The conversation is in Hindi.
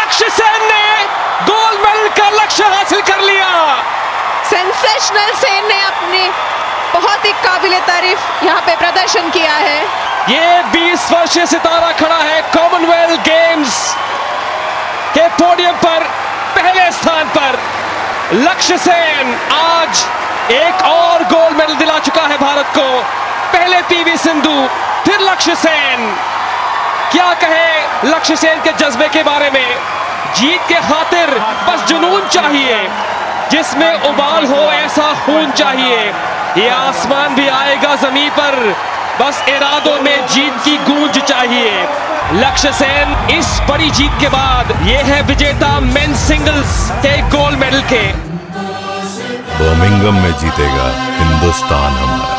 लक्ष्य सेन ने गोल्ड मेडल का लक्ष्य हासिल कर लिया। सेंसेशनल सेन ने अपनी बहुत ही काबिले तारीफ यहाँ पे प्रदर्शन किया है। ये 20 वर्षीय सितारा खड़ा है कॉमनवेल्थ गेम्स के पोडियम पर पहले स्थान पर। लक्ष्य सेन आज एक और गोल्ड मेडल दिला चुका है भारत को। पहले पीवी सिंधु, फिर लक्ष्य सेन। क्या कहे लक्ष्य सेन के जज्बे के बारे में। जीत के खातिर बस जुनून चाहिए, जिसमें उबाल हो ऐसा खून चाहिए। ये आसमान भी आएगा जमीन पर, बस इरादों में जीत की गूंज चाहिए। लक्ष्य सेन इस बड़ी जीत के बाद ये है विजेता मेंस सिंगल्स के गोल्ड मेडल के। बर्मिंघम में जीतेगा हिंदुस्तान हमारा।